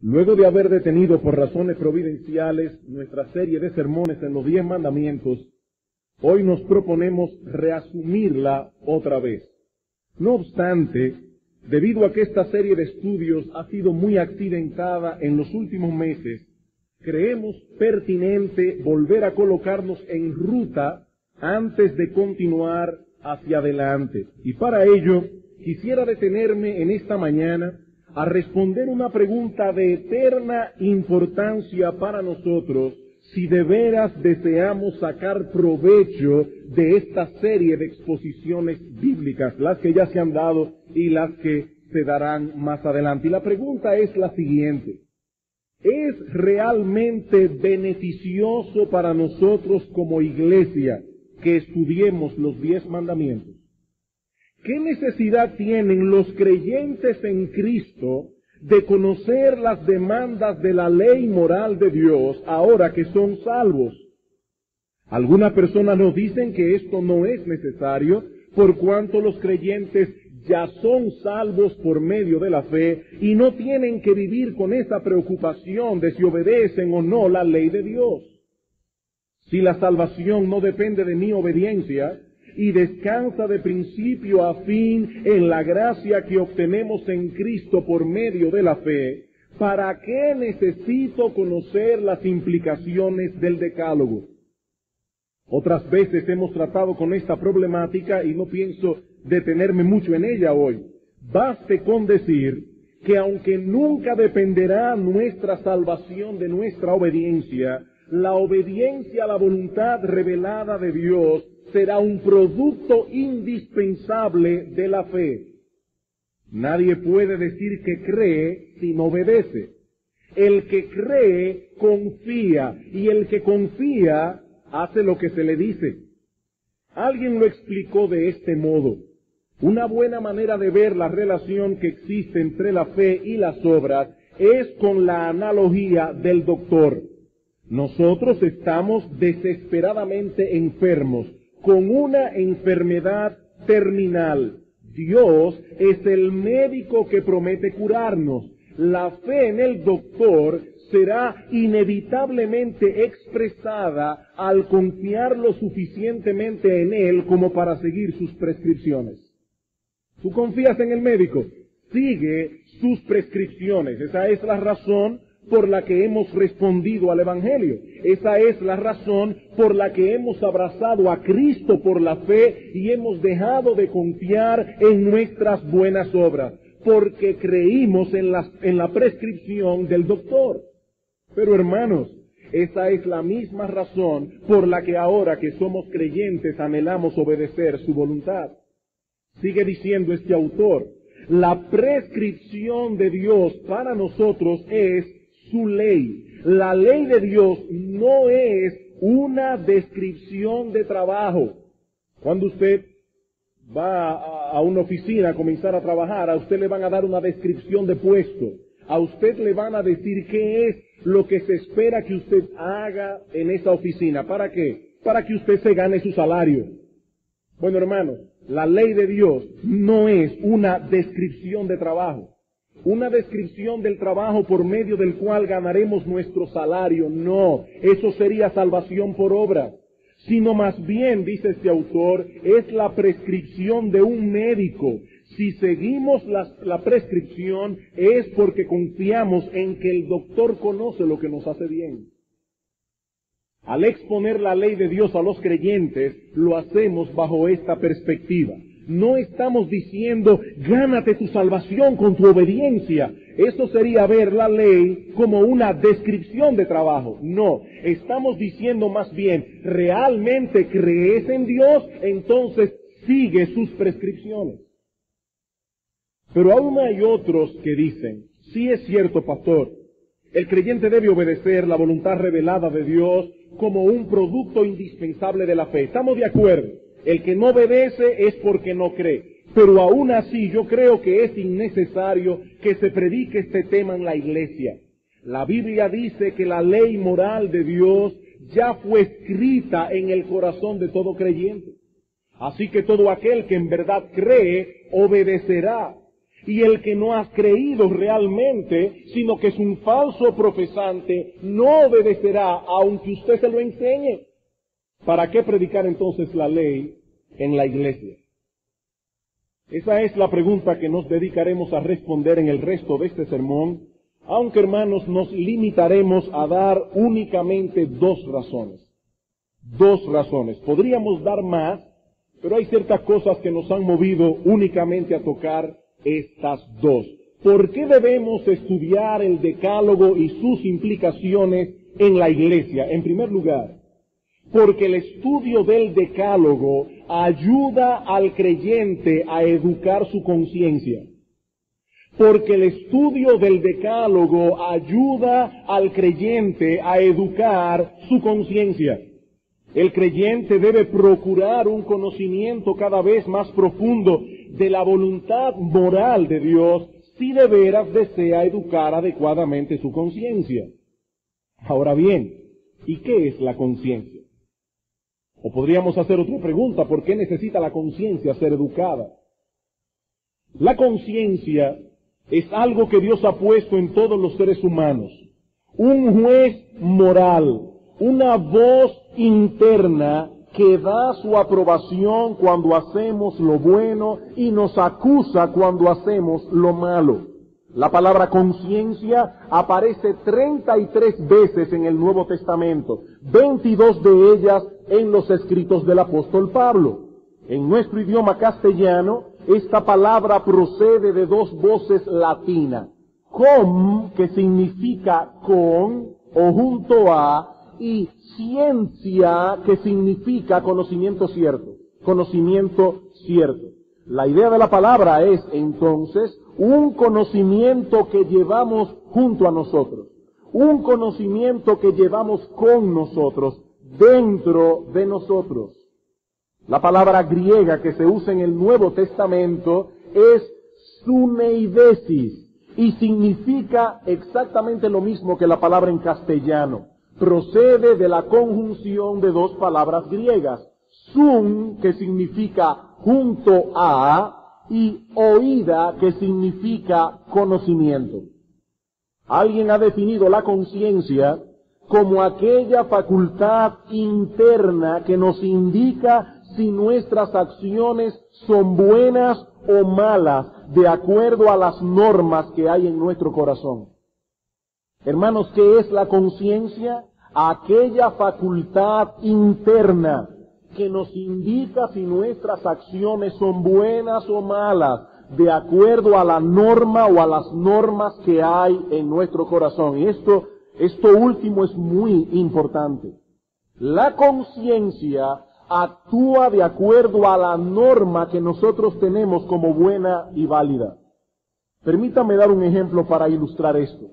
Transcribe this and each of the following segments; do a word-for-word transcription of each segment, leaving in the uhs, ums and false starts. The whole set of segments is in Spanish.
Luego de haber detenido por razones providenciales nuestra serie de sermones en los diez mandamientos, hoy nos proponemos reasumirla otra vez. No obstante, debido a que esta serie de estudios ha sido muy accidentada en los últimos meses, creemos pertinente volver a colocarnos en ruta antes de continuar hacia adelante. Y para ello, quisiera detenerme en esta mañana a responder una pregunta de eterna importancia para nosotros si de veras deseamos sacar provecho de esta serie de exposiciones bíblicas, las que ya se han dado y las que se darán más adelante. Y la pregunta es la siguiente: ¿es realmente beneficioso para nosotros como iglesia que estudiemos los diez mandamientos? ¿Qué necesidad tienen los creyentes en Cristo de conocer las demandas de la ley moral de Dios ahora que son salvos? Algunas personas nos dicen que esto no es necesario, por cuanto los creyentes ya son salvos por medio de la fe y no tienen que vivir con esa preocupación de si obedecen o no la ley de Dios. Si la salvación no depende de mi obediencia y descansa de principio a fin en la gracia que obtenemos en Cristo por medio de la fe, ¿para qué necesito conocer las implicaciones del decálogo? Otras veces hemos tratado con esta problemática y no pienso detenerme mucho en ella hoy. Baste con decir que aunque nunca dependerá nuestra salvación de nuestra obediencia, la obediencia a la voluntad revelada de Dios será un producto indispensable de la fe. Nadie puede decir que cree si no obedece. El que cree confía, y el que confía hace lo que se le dice. Alguien lo explicó de este modo: una buena manera de ver la relación que existe entre la fe y las obras es con la analogía del doctor. Nosotros estamos desesperadamente enfermos, con una enfermedad terminal. Dios es el médico que promete curarnos. La fe en el doctor será inevitablemente expresada al confiar lo suficientemente en él como para seguir sus prescripciones. ¿Tú confías en el médico? Sigue sus prescripciones. Esa es la razón por la que hemos respondido al Evangelio. Esa es la razón por la que hemos abrazado a Cristo por la fe y hemos dejado de confiar en nuestras buenas obras, porque creímos en la, en la prescripción del doctor. Pero hermanos, esa es la misma razón por la que ahora que somos creyentes anhelamos obedecer su voluntad. Sigue diciendo este autor: la prescripción de Dios para nosotros es su ley. La ley de Dios no es una descripción de trabajo. Cuando usted va a una oficina a comenzar a trabajar, a usted le van a dar una descripción de puesto. A usted le van a decir qué es lo que se espera que usted haga en esa oficina. ¿Para qué? Para que usted se gane su salario. Bueno, hermanos, la ley de Dios no es una descripción de trabajo. Una descripción del trabajo por medio del cual ganaremos nuestro salario. No, eso sería salvación por obra. Sino más bien, dice este autor, es la prescripción de un médico. Si seguimos la, la prescripción es porque confiamos en que el doctor conoce lo que nos hace bien. Al exponer la ley de Dios a los creyentes, lo hacemos bajo esta perspectiva. No estamos diciendo, gánate tu salvación con tu obediencia. Eso sería ver la ley como una descripción de trabajo. No, estamos diciendo más bien, ¿realmente crees en Dios? Entonces sigue sus prescripciones. Pero aún hay otros que dicen, sí es cierto, pastor, el creyente debe obedecer la voluntad revelada de Dios como un producto indispensable de la fe. Estamos de acuerdo. El que no obedece es porque no cree. Pero aún así yo creo que es innecesario que se predique este tema en la iglesia. La Biblia dice que la ley moral de Dios ya fue escrita en el corazón de todo creyente. Así que todo aquel que en verdad cree, obedecerá. Y el que no ha creído realmente, sino que es un falso profesante, no obedecerá aunque usted se lo enseñe. ¿Para qué predicar entonces la ley en la iglesia? Esa es la pregunta que nos dedicaremos a responder en el resto de este sermón, aunque hermanos nos limitaremos a dar únicamente dos razones. Dos razones. Podríamos dar más, pero hay ciertas cosas que nos han movido únicamente a tocar estas dos. ¿Por qué debemos estudiar el Decálogo y sus implicaciones en la iglesia? En primer lugar, porque el estudio del Decálogo ayuda al creyente a educar su conciencia. Porque el estudio del Decálogo ayuda al creyente a educar su conciencia. El creyente debe procurar un conocimiento cada vez más profundo de la voluntad moral de Dios si de veras desea educar adecuadamente su conciencia. Ahora bien, ¿y qué es la conciencia? O podríamos hacer otra pregunta, ¿por qué necesita la conciencia ser educada? La conciencia es algo que Dios ha puesto en todos los seres humanos. Un juez moral, una voz interna que da su aprobación cuando hacemos lo bueno y nos acusa cuando hacemos lo malo. La palabra conciencia aparece treinta y tres veces en el Nuevo Testamento, veintidós de ellas en los escritos del apóstol Pablo. En nuestro idioma castellano, esta palabra procede de dos voces latinas, com, que significa con o junto a, y ciencia, que significa conocimiento cierto, conocimiento cierto. La idea de la palabra es, entonces, un conocimiento que llevamos junto a nosotros, un conocimiento que llevamos con nosotros, dentro de nosotros. La palabra griega que se usa en el Nuevo Testamento es suneidesis y significa exactamente lo mismo que la palabra en castellano. Procede de la conjunción de dos palabras griegas, sun, que significa junto a, y oída, que significa conocimiento. Alguien ha definido la conciencia como aquella facultad interna que nos indica si nuestras acciones son buenas o malas, de acuerdo a las normas que hay en nuestro corazón. Hermanos, ¿qué es la conciencia? Aquella facultad interna que nos indica si nuestras acciones son buenas o malas, de acuerdo a la norma o a las normas que hay en nuestro corazón. Y esto, esto último es muy importante. La conciencia actúa de acuerdo a la norma que nosotros tenemos como buena y válida. Permítame dar un ejemplo para ilustrar esto.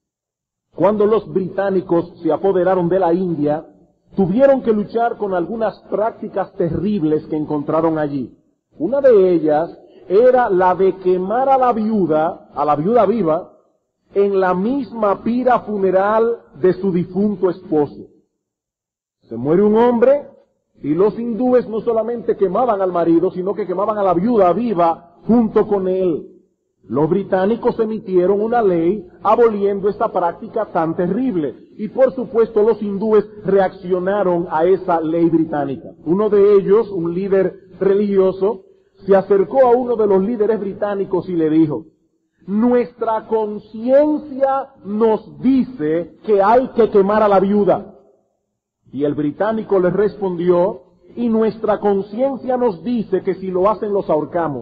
Cuando los británicos se apoderaron de la India, tuvieron que luchar con algunas prácticas terribles que encontraron allí. Una de ellas era la de quemar a la viuda, a la viuda viva, en la misma pira funeral de su difunto esposo. Se muere un hombre y los hindúes no solamente quemaban al marido, sino que quemaban a la viuda viva junto con él. Los británicos emitieron una ley aboliendo esta práctica tan terrible. Y por supuesto los hindúes reaccionaron a esa ley británica. Uno de ellos, un líder religioso, se acercó a uno de los líderes británicos y le dijo: nuestra conciencia nos dice que hay que quemar a la viuda. Y el británico le respondió: y nuestra conciencia nos dice que si lo hacen los ahorcamos.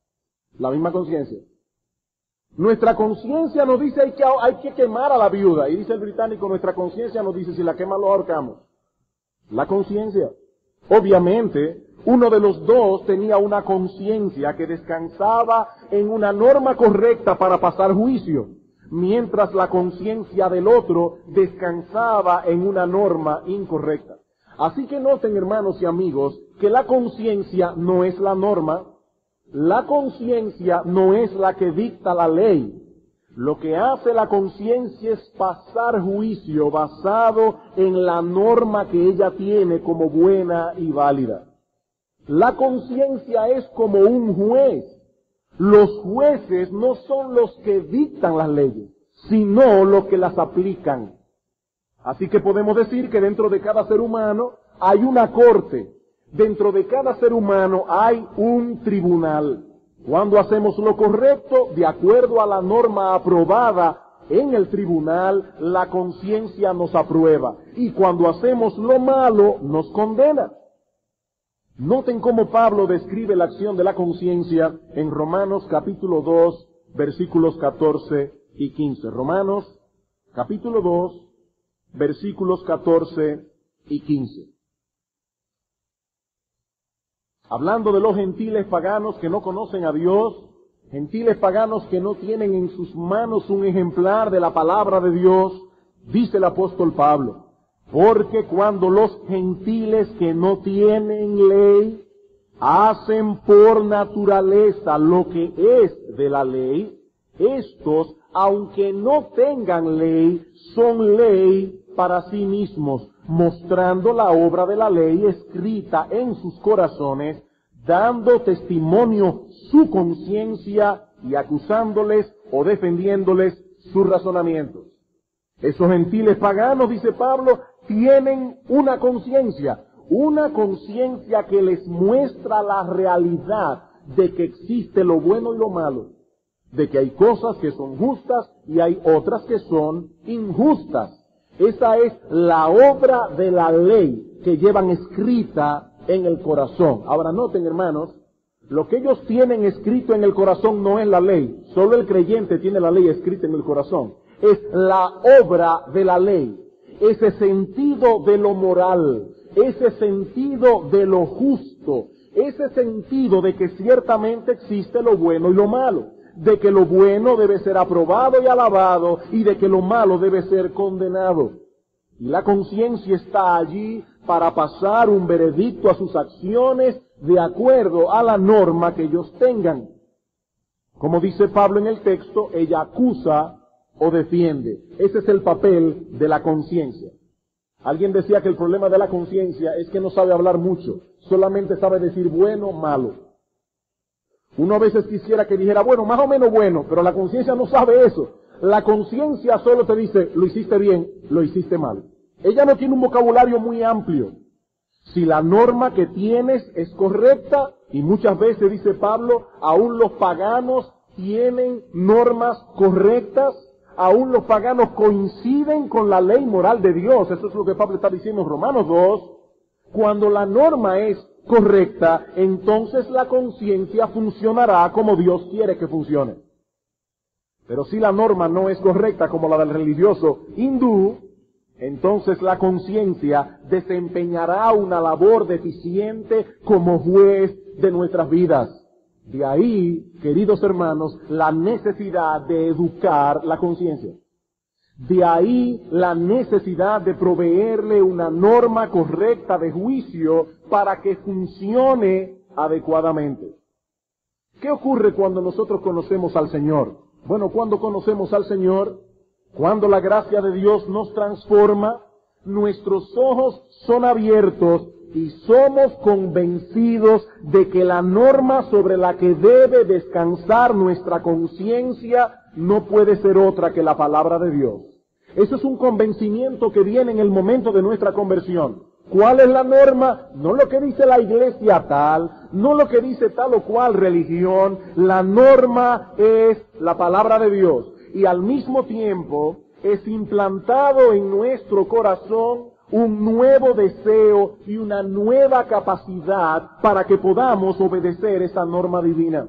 La misma conciencia. Nuestra conciencia nos dice hay que, hay que quemar a la viuda. Y dice el británico, nuestra conciencia nos dice si la queman lo ahorcamos. La conciencia. Obviamente, uno de los dos tenía una conciencia que descansaba en una norma correcta para pasar juicio, mientras la conciencia del otro descansaba en una norma incorrecta. Así que noten, hermanos y amigos, que la conciencia no es la norma. La conciencia no es la que dicta la ley. Lo que hace la conciencia es pasar juicio basado en la norma que ella tiene como buena y válida. La conciencia es como un juez. Los jueces no son los que dictan las leyes, sino los que las aplican. Así que podemos decir que dentro de cada ser humano hay una corte. Dentro de cada ser humano hay un tribunal. Cuando hacemos lo correcto, de acuerdo a la norma aprobada en el tribunal, la conciencia nos aprueba. Y cuando hacemos lo malo, nos condena. Noten cómo Pablo describe la acción de la conciencia en Romanos capítulo dos, versículos catorce y quince. Romanos capítulo dos, versículos catorce y quince. Hablando de los gentiles paganos que no conocen a Dios, gentiles paganos que no tienen en sus manos un ejemplar de la palabra de Dios, dice el apóstol Pablo, porque cuando los gentiles que no tienen ley hacen por naturaleza lo que es de la ley, estos, aunque no tengan ley, son ley para sí mismos, mostrando la obra de la ley escrita en sus corazones, dando testimonio su conciencia y acusándoles o defendiéndoles sus razonamientos. Esos gentiles paganos, dice Pablo, tienen una conciencia, una conciencia que les muestra la realidad de que existe lo bueno y lo malo, de que hay cosas que son justas y hay otras que son injustas. Esa es la obra de la ley que llevan escrita en el corazón. Ahora noten, hermanos, lo que ellos tienen escrito en el corazón no es la ley. Solo el creyente tiene la ley escrita en el corazón. Es la obra de la ley. Ese sentido de lo moral, ese sentido de lo justo, ese sentido de que ciertamente existe lo bueno y lo malo, de que lo bueno debe ser aprobado y alabado y de que lo malo debe ser condenado. Y la conciencia está allí para pasar un veredicto a sus acciones de acuerdo a la norma que ellos tengan. Como dice Pablo en el texto, ella acusa o defiende. Ese es el papel de la conciencia. Alguien decía que el problema de la conciencia es que no sabe hablar mucho, solamente sabe decir bueno, malo. Uno a veces quisiera que dijera, bueno, más o menos bueno, pero la conciencia no sabe eso. La conciencia solo te dice, lo hiciste bien, lo hiciste mal. Ella no tiene un vocabulario muy amplio. Si la norma que tienes es correcta, y muchas veces, dice Pablo, aún los paganos tienen normas correctas, aún los paganos coinciden con la ley moral de Dios. Eso es lo que Pablo está diciendo en Romanos dos. Cuando la norma es correcta, entonces la conciencia funcionará como Dios quiere que funcione. Pero si la norma no es correcta, como la del religioso hindú, entonces la conciencia desempeñará una labor deficiente como juez de nuestras vidas. De ahí, queridos hermanos, la necesidad de educar la conciencia. De ahí la necesidad de proveerle una norma correcta de juicio para que funcione adecuadamente. ¿Qué ocurre cuando nosotros conocemos al Señor? Bueno, cuando conocemos al Señor, cuando la gracia de Dios nos transforma, nuestros ojos son abiertos y somos convencidos de que la norma sobre la que debe descansar nuestra conciencia no puede ser otra que la palabra de Dios. Eso es un convencimiento que viene en el momento de nuestra conversión. ¿Cuál es la norma? No lo que dice la iglesia tal, no lo que dice tal o cual religión. La norma es la palabra de Dios. Y al mismo tiempo es implantado en nuestro corazón un nuevo deseo y una nueva capacidad para que podamos obedecer esa norma divina.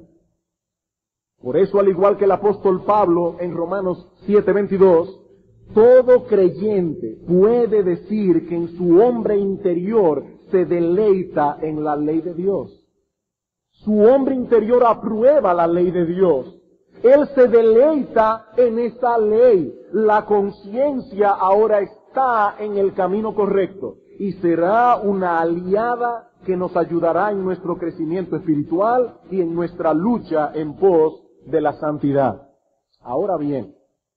Por eso, al igual que el apóstol Pablo en Romanos siete veintidós, todo creyente puede decir que en su hombre interior se deleita en la ley de Dios. Su hombre interior aprueba la ley de Dios. Él se deleita en esa ley. La conciencia ahora está en el camino correcto y será una aliada que nos ayudará en nuestro crecimiento espiritual y en nuestra lucha en pos de la santidad. Ahora bien,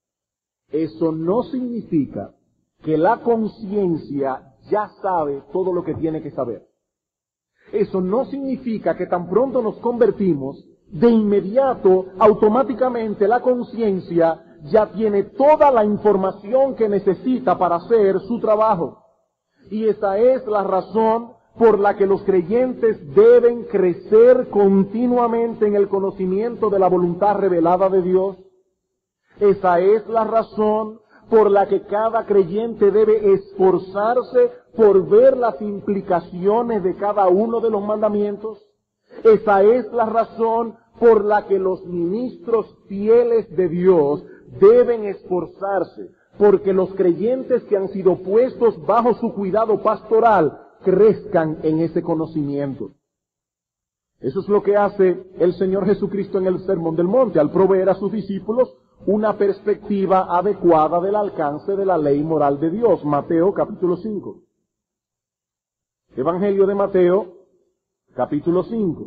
eso no significa que la conciencia ya sabe todo lo que tiene que saber. Eso no significa que tan pronto nos convertimos, de inmediato, automáticamente, la conciencia ya tiene toda la información que necesita para hacer su trabajo. Y esa es la razón por la que los creyentes deben crecer continuamente en el conocimiento de la voluntad revelada de Dios. Esa es la razón por la que cada creyente debe esforzarse por ver las implicaciones de cada uno de los mandamientos. Esa es la razón por la que los ministros fieles de Dios deben esforzarse, porque los creyentes que han sido puestos bajo su cuidado pastoral crezcan en ese conocimiento. Eso es lo que hace el Señor Jesucristo en el Sermón del Monte, al proveer a sus discípulos una perspectiva adecuada del alcance de la ley moral de Dios. Mateo capítulo cinco. Evangelio de Mateo capítulo cinco.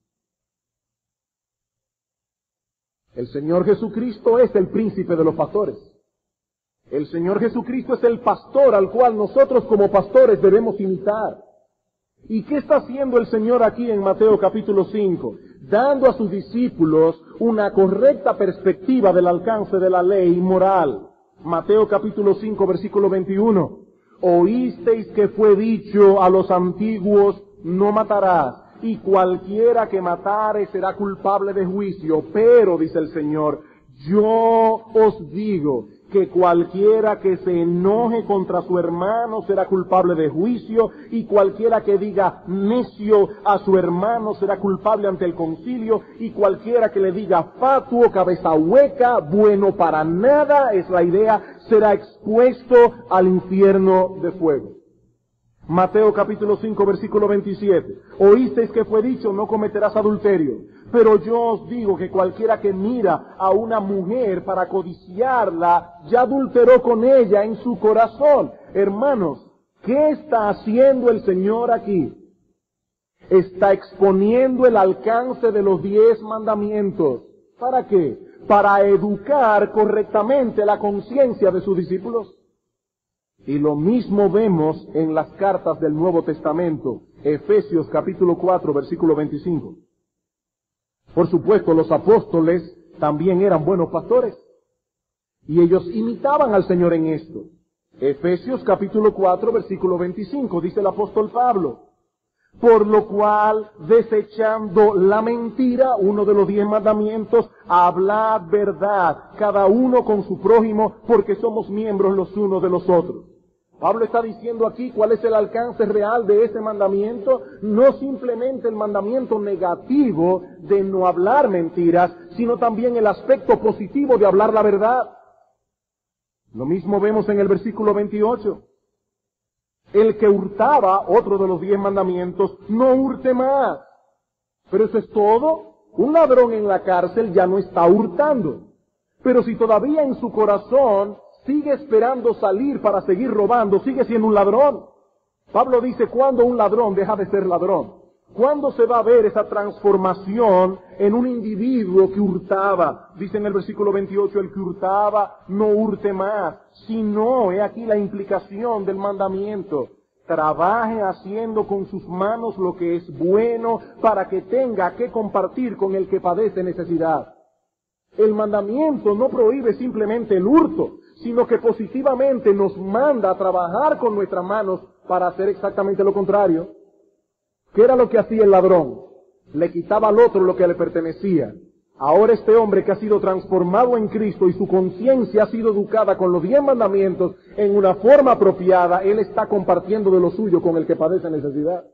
El Señor Jesucristo es el príncipe de los pastores. El Señor Jesucristo es el pastor al cual nosotros como pastores debemos imitar. ¿Y qué está haciendo el Señor aquí en Mateo capítulo cinco? Dando a sus discípulos una correcta perspectiva del alcance de la ley moral. Mateo capítulo cinco, versículo veintiuno. Oísteis que fue dicho a los antiguos, no matarás, y cualquiera que matare será culpable de juicio. Pero, dice el Señor, yo os digo que cualquiera que se enoje contra su hermano será culpable de juicio, y cualquiera que diga necio a su hermano será culpable ante el concilio, y cualquiera que le diga fatuo, cabeza hueca, bueno para nada, es la idea, será expuesto al infierno de fuego. Mateo capítulo cinco, versículo veintisiete. Oísteis que fue dicho, no cometerás adulterio. Pero yo os digo que cualquiera que mira a una mujer para codiciarla, ya adulteró con ella en su corazón. Hermanos, ¿qué está haciendo el Señor aquí? Está exponiendo el alcance de los diez mandamientos. ¿Para qué? Para educar correctamente la conciencia de sus discípulos. Y lo mismo vemos en las cartas del Nuevo Testamento, Efesios capítulo cuatro, versículo veinticinco. Por supuesto, los apóstoles también eran buenos pastores, y ellos imitaban al Señor en esto. Efesios capítulo cuatro, versículo veinticinco, dice el apóstol Pablo: por lo cual, desechando la mentira, uno de los diez mandamientos, hablad verdad, cada uno con su prójimo, porque somos miembros los unos de los otros. Pablo está diciendo aquí cuál es el alcance real de ese mandamiento, no simplemente el mandamiento negativo de no hablar mentiras, sino también el aspecto positivo de hablar la verdad. Lo mismo vemos en el versículo veintiocho. El que hurtaba, otro de los diez mandamientos, no hurte más. Pero eso es todo. Un ladrón en la cárcel ya no está hurtando. Pero si todavía en su corazón sigue esperando salir para seguir robando, sigue siendo un ladrón. Pablo dice, ¿cuándo un ladrón deja de ser ladrón? ¿Cuándo se va a ver esa transformación en un individuo que hurtaba? Dice en el versículo veintiocho, el que hurtaba no hurte más, sino, he aquí la implicación del mandamiento: trabaje haciendo con sus manos lo que es bueno, para que tenga que compartir con el que padece necesidad. El mandamiento no prohíbe simplemente el hurto, sino que positivamente nos manda a trabajar con nuestras manos para hacer exactamente lo contrario. ¿Qué era lo que hacía el ladrón? Le quitaba al otro lo que le pertenecía. Ahora este hombre que ha sido transformado en Cristo y su conciencia ha sido educada con los diez mandamientos en una forma apropiada, él está compartiendo de lo suyo con el que padece necesidad.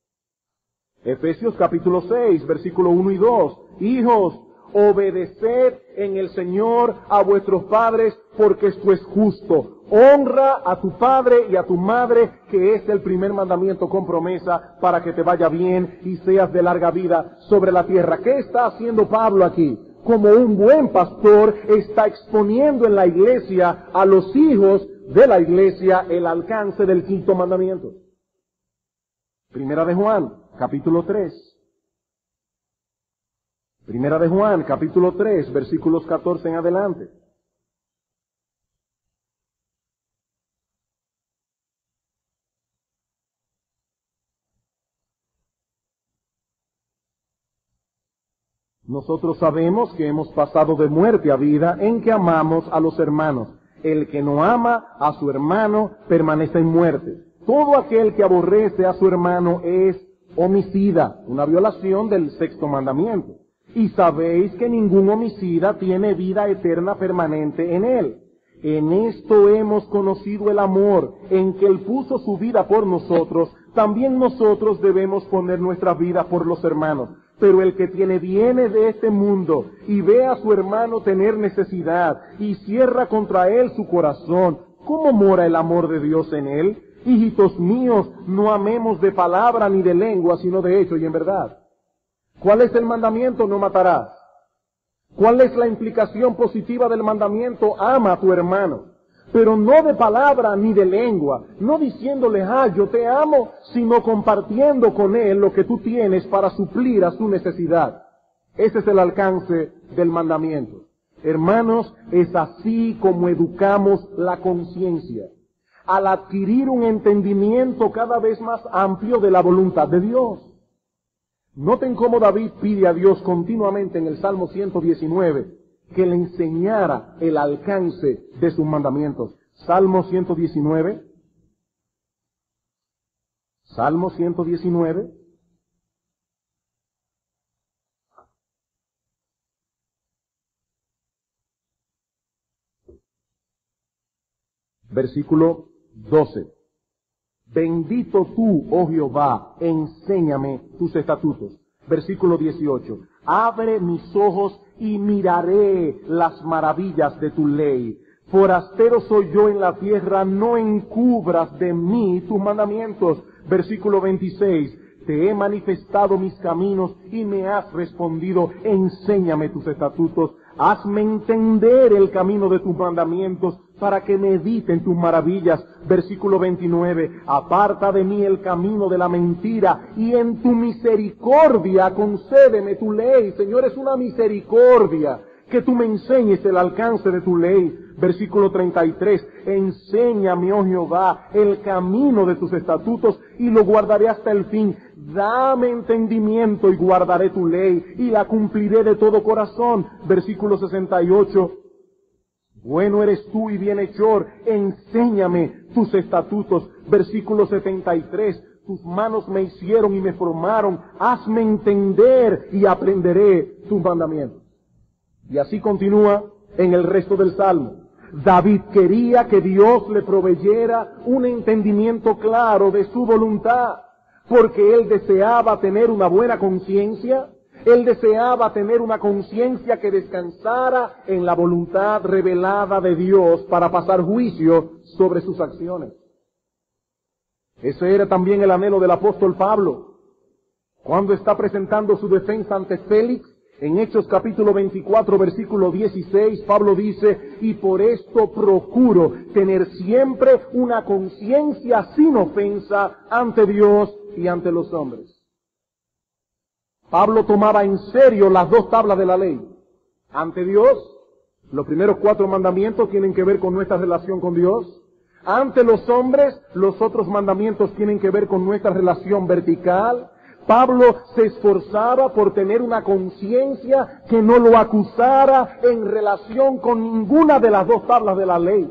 Efesios capítulo seis, versículo uno y dos. Hijos, obedeced en el Señor a vuestros padres, porque esto es justo. Honra a tu padre y a tu madre, que es el primer mandamiento con promesa para que te vaya bien y seas de larga vida sobre la tierra. ¿Qué está haciendo Pablo aquí? Como un buen pastor, está exponiendo en la iglesia a los hijos de la iglesia el alcance del quinto mandamiento. Primera de Juan, capítulo tres. Primera de Juan, capítulo tres, versículos catorce en adelante. Nosotros sabemos que hemos pasado de muerte a vida en que amamos a los hermanos. El que no ama a su hermano permanece en muerte. Todo aquel que aborrece a su hermano es homicida, una violación del sexto mandamiento. Y sabéis que ningún homicida tiene vida eterna permanente en él. En esto hemos conocido el amor, en que Él puso su vida por nosotros, también nosotros debemos poner nuestra vida por los hermanos. Pero el que tiene bienes de este mundo y ve a su hermano tener necesidad y cierra contra él su corazón, ¿cómo mora el amor de Dios en él? Hijitos míos, no amemos de palabra ni de lengua, sino de hecho y en verdad. ¿Cuál es el mandamiento? No matarás. ¿Cuál es la implicación positiva del mandamiento? Ama a tu hermano. Pero no de palabra ni de lengua, no diciéndole, ah, yo te amo, sino compartiendo con él lo que tú tienes para suplir a su necesidad. Ese es el alcance del mandamiento. Hermanos, es así como educamos la conciencia, al adquirir un entendimiento cada vez más amplio de la voluntad de Dios. Noten cómo David pide a Dios continuamente en el Salmo ciento diecinueve que le enseñara el alcance de sus mandamientos. Salmo ciento diecinueve. Salmo ciento diecinueve. Versículo doce. Bendito tú, oh Jehová, enséñame tus estatutos. Versículo dieciocho. Abre mis ojos y miraré las maravillas de tu ley. Forastero soy yo en la tierra, no encubras de mí tus mandamientos. Versículo veintiséis. Te he manifestado mis caminos y me has respondido, enséñame tus estatutos. Hazme entender el camino de tus mandamientos para que medite en tus maravillas. Versículo veintinueve. Aparta de mí el camino de la mentira y en tu misericordia concédeme tu ley. Señor, es una misericordia que tú me enseñes el alcance de tu ley. Versículo treinta y tres. Enséñame, oh Jehová, el camino de tus estatutos y lo guardaré hasta el fin. Dame entendimiento y guardaré tu ley y la cumpliré de todo corazón. Versículo sesenta y ocho. Bueno eres tú y bienhechor, enséñame tus estatutos. Versículo setenta y tres. Tus manos me hicieron y me formaron, hazme entender y aprenderé tus mandamientos. Y así continúa en el resto del Salmo. David quería que Dios le proveyera un entendimiento claro de su voluntad, porque él deseaba tener una buena conciencia, él deseaba tener una conciencia que descansara en la voluntad revelada de Dios para pasar juicio sobre sus acciones. Ese era también el anhelo del apóstol Pablo. Cuando está presentando su defensa ante Félix, en Hechos capítulo veinticuatro, versículo dieciséis, Pablo dice, y por esto procuro tener siempre una conciencia sin ofensa ante Dios y ante los hombres. Pablo tomaba en serio las dos tablas de la ley. Ante Dios, los primeros cuatro mandamientos tienen que ver con nuestra relación con Dios. Ante los hombres, los otros mandamientos tienen que ver con nuestra relación vertical. Pablo se esforzaba por tener una conciencia que no lo acusara en relación con ninguna de las dos tablas de la ley.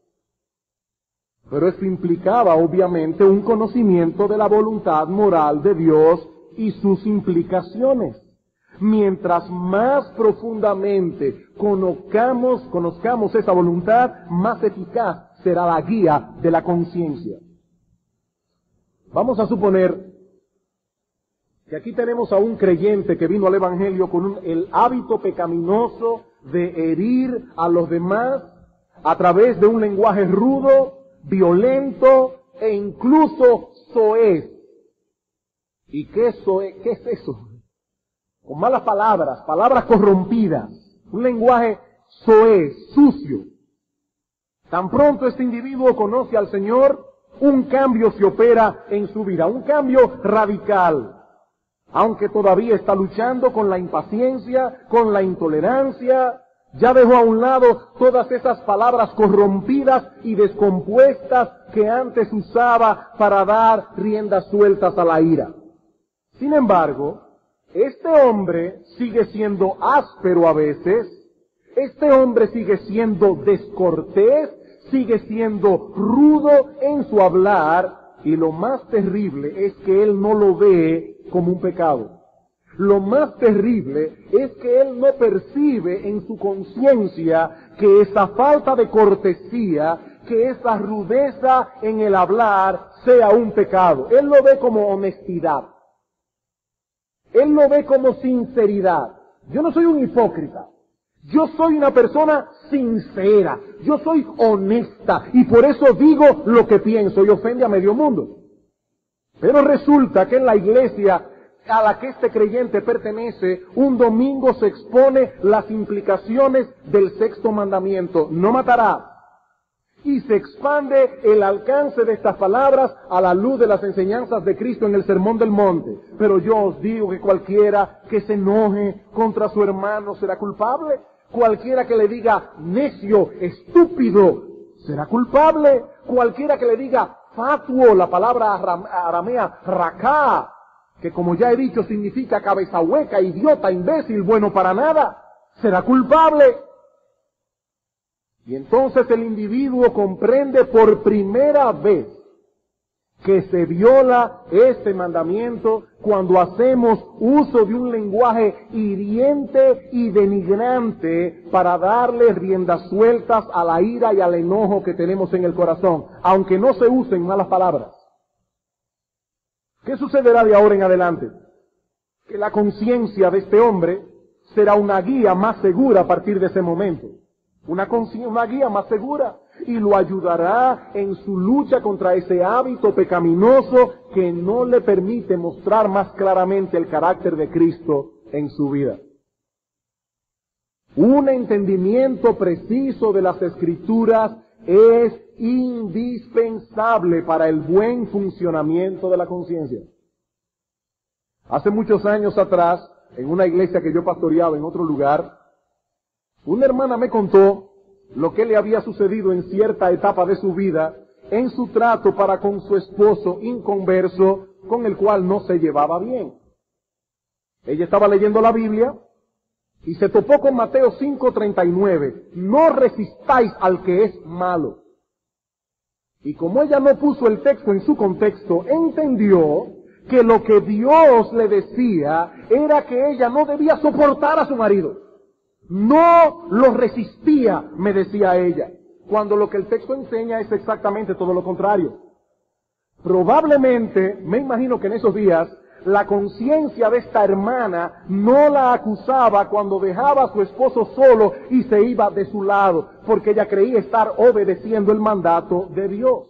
Pero esto implicaba obviamente un conocimiento de la voluntad moral de Dios y sus implicaciones. Mientras más profundamente conozcamos, conozcamos esa voluntad, más eficaz será la guía de la conciencia. Vamos a suponer que aquí tenemos a un creyente que vino al Evangelio con un, el hábito pecaminoso de herir a los demás a través de un lenguaje rudo, violento e incluso soez. ¿Y qué es soez? ¿Qué es eso? Con malas palabras, palabras corrompidas, un lenguaje soez, sucio. Tan pronto este individuo conoce al Señor, un cambio se opera en su vida, un cambio radical. Aunque todavía está luchando con la impaciencia, con la intolerancia, ya dejó a un lado todas esas palabras corrompidas y descompuestas que antes usaba para dar riendas sueltas a la ira. Sin embargo, este hombre sigue siendo áspero a veces, este hombre sigue siendo descortés, sigue siendo rudo en su hablar, y lo más terrible es que él no lo ve como un pecado. Lo más terrible es que él no percibe en su conciencia que esa falta de cortesía, que esa rudeza en el hablar sea un pecado. Él lo ve como honestidad. Él lo ve como sinceridad. Yo no soy un hipócrita. Yo soy una persona sincera. Yo soy honesta. Y por eso digo lo que pienso y ofende a medio mundo. Pero resulta que en la iglesia a la que este creyente pertenece, un domingo se expone las implicaciones del sexto mandamiento: no matarás. Y se expande el alcance de estas palabras a la luz de las enseñanzas de Cristo en el Sermón del Monte. Pero yo os digo que cualquiera que se enoje contra su hermano será culpable. Cualquiera que le diga necio, estúpido, será culpable. Cualquiera que le diga fatuo, la palabra aramea raká, que como ya he dicho significa cabeza hueca, idiota, imbécil, bueno para nada, será culpable. Y entonces el individuo comprende por primera vez que se viola este mandamiento cuando hacemos uso de un lenguaje hiriente y denigrante para darle riendas sueltas a la ira y al enojo que tenemos en el corazón, aunque no se usen malas palabras. ¿Qué sucederá de ahora en adelante? Que la conciencia de este hombre será una guía más segura a partir de ese momento. Una, una guía más segura, y lo ayudará en su lucha contra ese hábito pecaminoso que no le permite mostrar más claramente el carácter de Cristo en su vida. Un entendimiento preciso de las Escrituras es indispensable para el buen funcionamiento de la conciencia. Hace muchos años atrás, en una iglesia que yo pastoreaba en otro lugar, una hermana me contó lo que le había sucedido en cierta etapa de su vida en su trato para con su esposo inconverso, con el cual no se llevaba bien. Ella estaba leyendo la Biblia y se topó con Mateo cinco treinta y nueve. No resistáis al que es malo. Y como ella no puso el texto en su contexto, entendió que lo que Dios le decía era que ella no debía soportar a su marido. No lo resistía, me decía ella, cuando lo que el texto enseña es exactamente todo lo contrario. Probablemente, me imagino que en esos días, la conciencia de esta hermana no la acusaba cuando dejaba a su esposo solo y se iba de su lado, porque ella creía estar obedeciendo el mandato de Dios.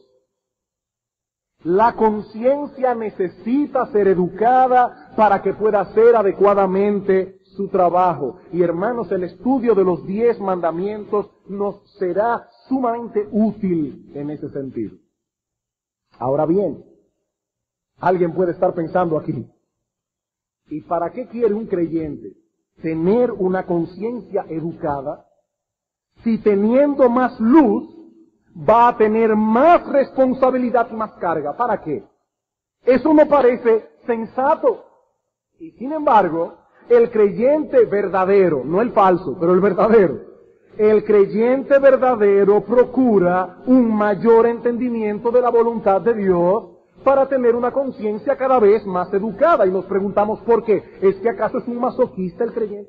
La conciencia necesita ser educada para que pueda hacer adecuadamente su trabajo. Y hermanos, el estudio de los diez mandamientos nos será sumamente útil en ese sentido. Ahora bien, alguien puede estar pensando aquí, ¿y para qué quiere un creyente tener una conciencia educada si teniendo más luz va a tener más responsabilidad y más carga? ¿Para qué? Eso no parece sensato. Y sin embargo, el creyente verdadero, no el falso, pero el verdadero, el creyente verdadero procura un mayor entendimiento de la voluntad de Dios para tener una conciencia cada vez más educada. Y nos preguntamos por qué. ¿Es que acaso es un masoquista el creyente?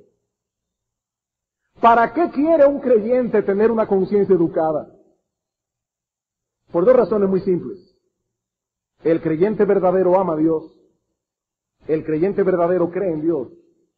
¿Para qué quiere un creyente tener una conciencia educada? Por dos razones muy simples. El creyente verdadero ama a Dios. El creyente verdadero cree en Dios.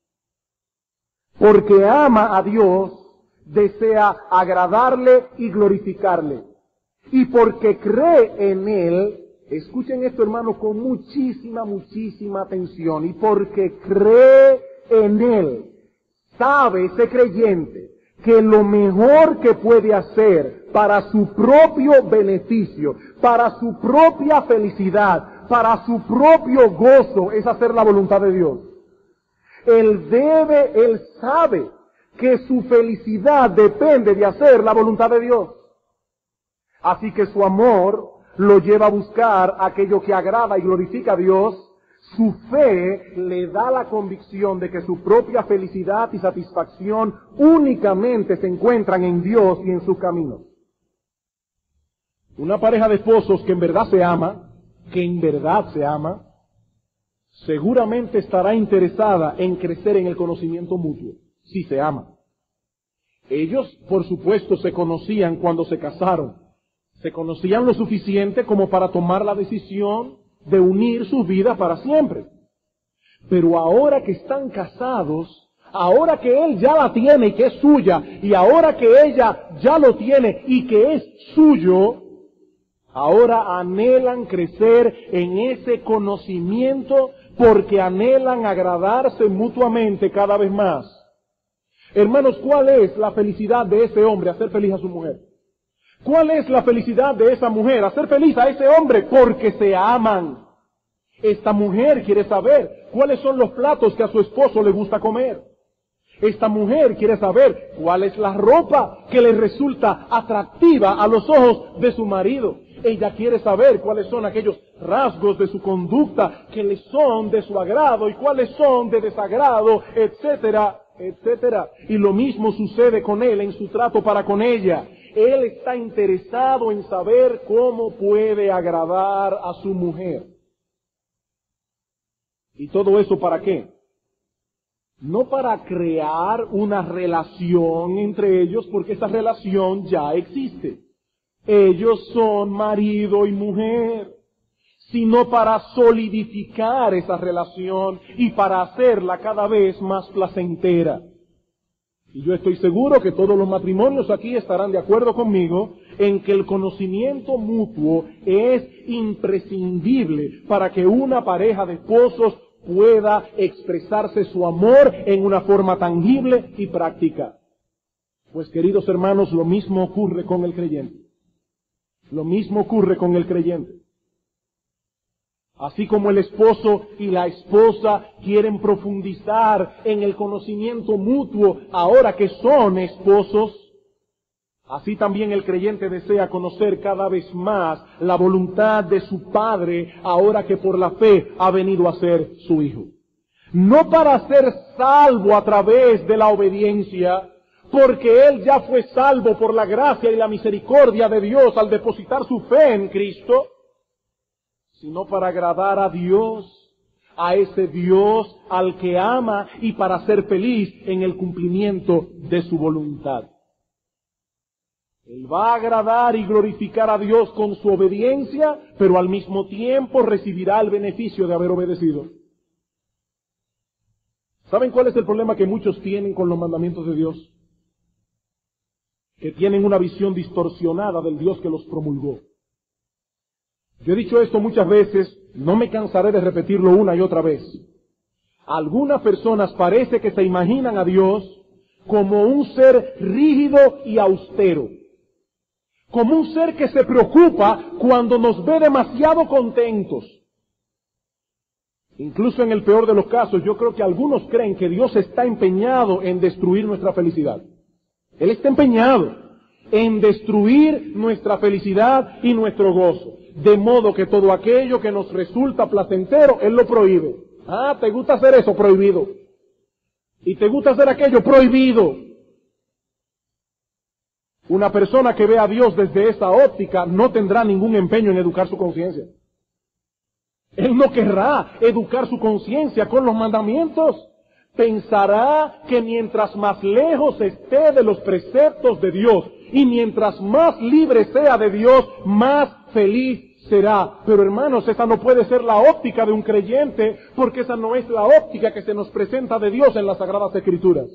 Porque ama a Dios, desea agradarle y glorificarle. Y porque cree en Él, escuchen esto hermano con muchísima, muchísima atención, y porque cree en Él, sabe ese creyente que lo mejor que puede hacer para su propio beneficio, para su propia felicidad, para su propio gozo, es hacer la voluntad de Dios. Él debe, él sabe que su felicidad depende de hacer la voluntad de Dios. Así que su amor lo lleva a buscar aquello que agrada y glorifica a Dios, Su fe le da la convicción de que su propia felicidad y satisfacción únicamente se encuentran en Dios y en sus caminos. Una pareja de esposos que en verdad se ama, que en verdad se ama, seguramente estará interesada en crecer en el conocimiento mutuo, si se ama. Ellos, por supuesto, se conocían cuando se casaron. Se conocían lo suficiente como para tomar la decisión de unir sus vidas para siempre. Pero ahora que están casados, ahora que él ya la tiene y que es suya, y ahora que ella ya lo tiene y que es suyo, ahora anhelan crecer en ese conocimiento porque anhelan agradarse mutuamente cada vez más. Hermanos, ¿cuál es la felicidad de ese hombre? Hacer feliz a su mujer. ¿Cuál es la felicidad de esa mujer? Hacer feliz a ese hombre porque se aman. Esta mujer quiere saber cuáles son los platos que a su esposo le gusta comer. Esta mujer quiere saber cuál es la ropa que le resulta atractiva a los ojos de su marido. Ella quiere saber cuáles son aquellos rasgos de su conducta que le son de su agrado y cuáles son de desagrado, etcétera, etcétera. Y lo mismo sucede con él en su trato para con ella. Él está interesado en saber cómo puede agradar a su mujer. ¿Y todo eso para qué? No para crear una relación entre ellos, porque esa relación ya existe. Ellos son marido y mujer, sino para solidificar esa relación y para hacerla cada vez más placentera. Y yo estoy seguro que todos los matrimonios aquí estarán de acuerdo conmigo en que el conocimiento mutuo es imprescindible para que una pareja de esposos pueda expresarse su amor en una forma tangible y práctica. Pues, queridos hermanos, lo mismo ocurre con el creyente. Lo mismo ocurre con el creyente. Así como el esposo y la esposa quieren profundizar en el conocimiento mutuo ahora que son esposos, así también el creyente desea conocer cada vez más la voluntad de su Padre ahora que por la fe ha venido a ser su hijo. No para ser salvo a través de la obediencia, porque él ya fue salvo por la gracia y la misericordia de Dios al depositar su fe en Cristo, sino para agradar a Dios, a ese Dios al que ama y para ser feliz en el cumplimiento de su voluntad. Él va a agradar y glorificar a Dios con su obediencia, pero al mismo tiempo recibirá el beneficio de haber obedecido. ¿Saben cuál es el problema que muchos tienen con los mandamientos de Dios? Que tienen una visión distorsionada del Dios que los promulgó. Yo he dicho esto muchas veces, no me cansaré de repetirlo una y otra vez. Algunas personas parece que se imaginan a Dios como un ser rígido y austero. Como un ser que se preocupa cuando nos ve demasiado contentos. Incluso en el peor de los casos, yo creo que algunos creen que Dios está empeñado en destruir nuestra felicidad. Él está empeñado en destruir nuestra felicidad y nuestro gozo. De modo que todo aquello que nos resulta placentero, Él lo prohíbe. Ah, ¿te gusta hacer eso? Prohibido. ¿Y te gusta hacer aquello? Prohibido. Una persona que ve a Dios desde esa óptica no tendrá ningún empeño en educar su conciencia. Él no querrá educar su conciencia con los mandamientos. Pensará que mientras más lejos esté de los preceptos de Dios y mientras más libre sea de Dios, más feliz será. Pero hermanos, esa no puede ser la óptica de un creyente, porque esa no es la óptica que se nos presenta de Dios en las Sagradas Escrituras.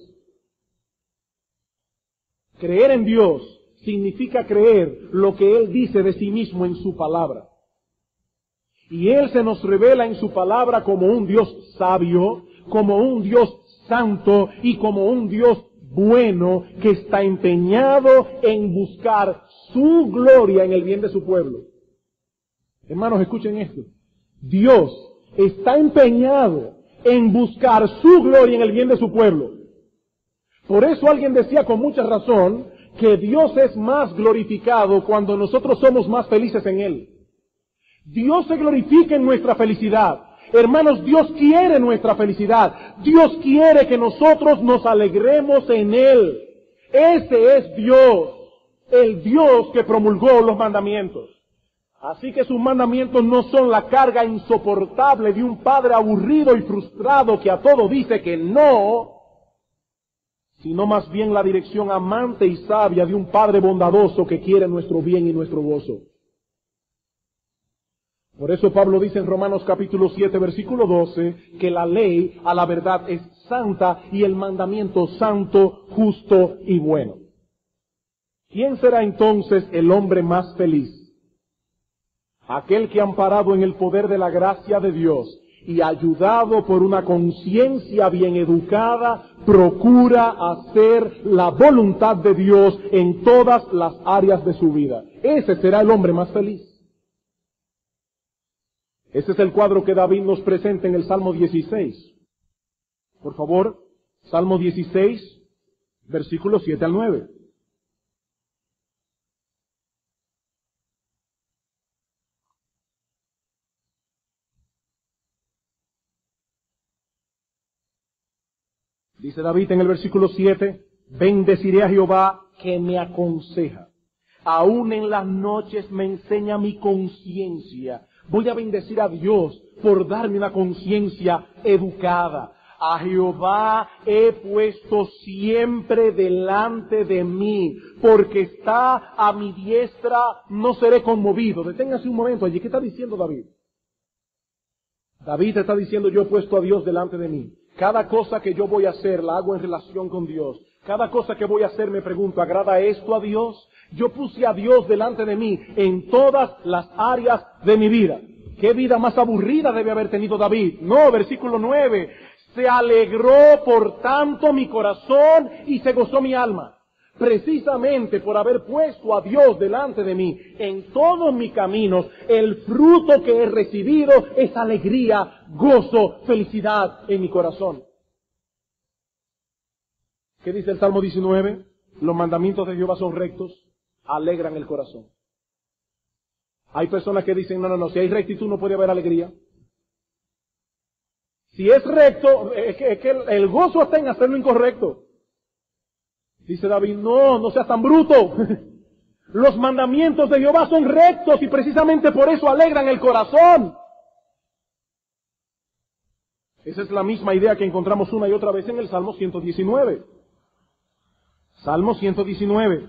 Creer en Dios significa creer lo que Él dice de sí mismo en su palabra. Y Él se nos revela en su palabra como un Dios sabio, como un Dios santo y como un Dios bueno que está empeñado en buscar su gloria en el bien de su pueblo. Hermanos, escuchen esto. Dios está empeñado en buscar su gloria en el bien de su pueblo. Por eso alguien decía con mucha razón que Dios es más glorificado cuando nosotros somos más felices en Él. Dios se glorifica en nuestra felicidad. Hermanos, Dios quiere nuestra felicidad. Dios quiere que nosotros nos alegremos en Él. Ese es Dios, el Dios que promulgó los mandamientos. Así que sus mandamientos no son la carga insoportable de un padre aburrido y frustrado que a todo dice que no, sino más bien la dirección amante y sabia de un padre bondadoso que quiere nuestro bien y nuestro gozo. Por eso Pablo dice en Romanos capítulo siete, versículo doce, que la ley a la verdad es santa y el mandamiento santo, justo y bueno. ¿Quién será entonces el hombre más feliz? Aquel que, amparado en el poder de la gracia de Dios y ayudado por una conciencia bien educada, procura hacer la voluntad de Dios en todas las áreas de su vida. Ese será el hombre más feliz. Ese es el cuadro que David nos presenta en el Salmo dieciséis. Por favor, Salmo dieciséis, versículos siete al nueve. Dice David en el versículo siete, bendeciré a Jehová que me aconseja. Aún en las noches me enseña mi conciencia. Voy a bendecir a Dios por darme una conciencia educada. A Jehová he puesto siempre delante de mí, porque está a mi diestra, no seré conmovido. Deténgase un momento allí. ¿Qué está diciendo David? David está diciendo, yo he puesto a Dios delante de mí. Cada cosa que yo voy a hacer la hago en relación con Dios. Cada cosa que voy a hacer me pregunto, ¿agrada esto a Dios? Yo puse a Dios delante de mí en todas las áreas de mi vida. ¿Qué vida más aburrida debe haber tenido David? No, versículo nueve. Se alegró por tanto mi corazón y se gozó mi alma. Precisamente por haber puesto a Dios delante de mí en todos mis caminos, el fruto que he recibido es alegría, gozo, felicidad en mi corazón. ¿Qué dice el Salmo diecinueve? Los mandamientos de Jehová son rectos, alegran el corazón. Hay personas que dicen, no, no, no, si hay rectitud no puede haber alegría. Si es recto, es que, es que el, el gozo está en hacer lo incorrecto. Dice David, no, no seas tan bruto. Los mandamientos de Jehová son rectos y precisamente por eso alegran el corazón. Esa es la misma idea que encontramos una y otra vez en el Salmo ciento diecinueve. Salmo ciento diecinueve.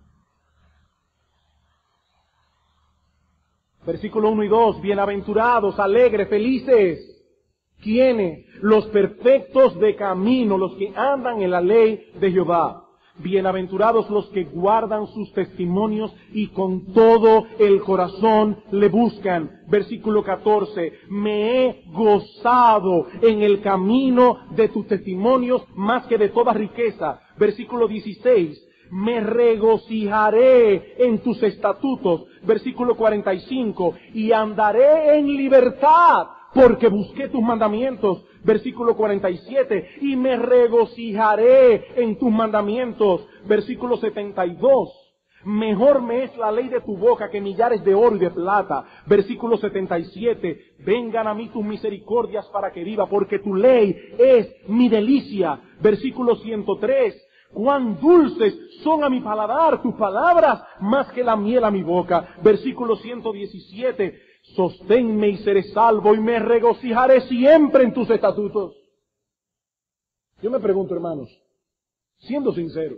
Versículo uno y dos. Bienaventurados, alegres, felices. ¿Quiénes? Los perfectos de camino, los que andan en la ley de Jehová. Bienaventurados los que guardan sus testimonios y con todo el corazón le buscan. Versículo catorce. Me he gozado en el camino de tus testimonios más que de toda riqueza. Versículo dieciséis. Me regocijaré en tus estatutos. Versículo cuarenta y cinco. Y andaré en libertad, porque busqué tus mandamientos. Versículo cuarenta y siete. Y me regocijaré en tus mandamientos. Versículo setenta y dos. Mejor me es la ley de tu boca que millares de oro y de plata. Versículo setenta y siete. Vengan a mí tus misericordias para que viva, porque tu ley es mi delicia. Versículo ciento tres. Cuán dulces son a mi paladar tus palabras, más que la miel a mi boca. Versículo ciento diecisiete. Sosténme y seré salvo y me regocijaré siempre en tus estatutos. Yo me pregunto, hermanos, siendo sincero,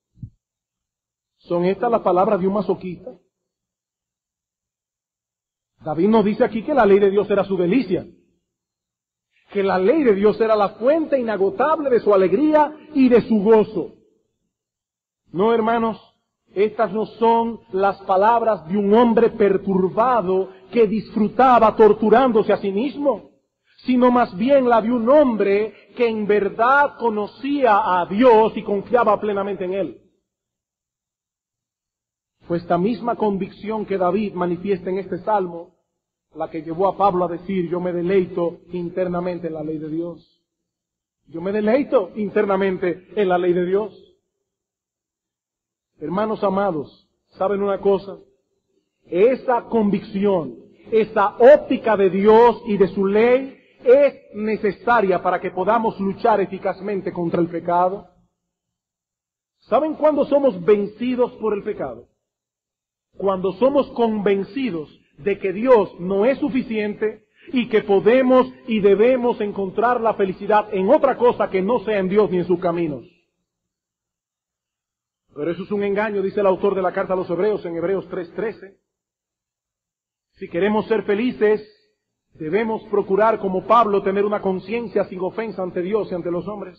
¿son estas las palabras de un masoquista? David nos dice aquí que la ley de Dios era su delicia, que la ley de Dios era la fuente inagotable de su alegría y de su gozo. No, hermanos, estas no son las palabras de un hombre perturbado que disfrutaba torturándose a sí mismo, sino más bien la de un hombre que en verdad conocía a Dios y confiaba plenamente en Él. Fue esta misma convicción que David manifiesta en este salmo la que llevó a Pablo a decir, yo me deleito internamente en la ley de Dios. Yo me deleito internamente en la ley de Dios. Hermanos amados, ¿saben una cosa? Esa convicción, esa óptica de Dios y de su ley es necesaria para que podamos luchar eficazmente contra el pecado. ¿Saben cuándo somos vencidos por el pecado? Cuando somos convencidos de que Dios no es suficiente y que podemos y debemos encontrar la felicidad en otra cosa que no sea en Dios ni en sus caminos. Pero eso es un engaño, dice el autor de la carta a los Hebreos en Hebreos tres trece. Si queremos ser felices, debemos procurar, como Pablo, tener una conciencia sin ofensa ante Dios y ante los hombres.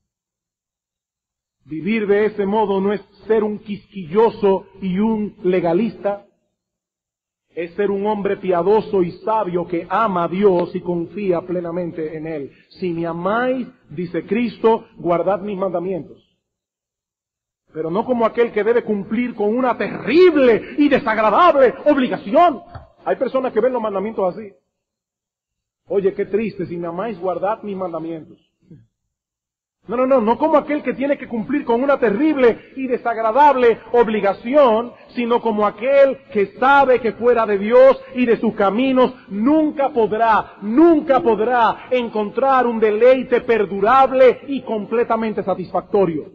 Vivir de ese modo no es ser un quisquilloso y un legalista. Es ser un hombre piadoso y sabio que ama a Dios y confía plenamente en Él. Si me amáis, dice Cristo, guardad mis mandamientos. Pero no como aquel que debe cumplir con una terrible y desagradable obligación. Hay personas que ven los mandamientos así. Oye, qué triste, si me amáis, guardad mis mandamientos. No, no, no, no como aquel que tiene que cumplir con una terrible y desagradable obligación, sino como aquel que sabe que fuera de Dios y de sus caminos nunca podrá, nunca podrá encontrar un deleite perdurable y completamente satisfactorio.